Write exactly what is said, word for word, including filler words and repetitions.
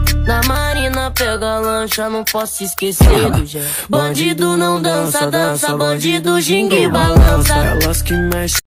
Na marina pega lancha, não posso esquecer do Jé. Bandido não dança, dança, bandido gingue balança. Elas que mexem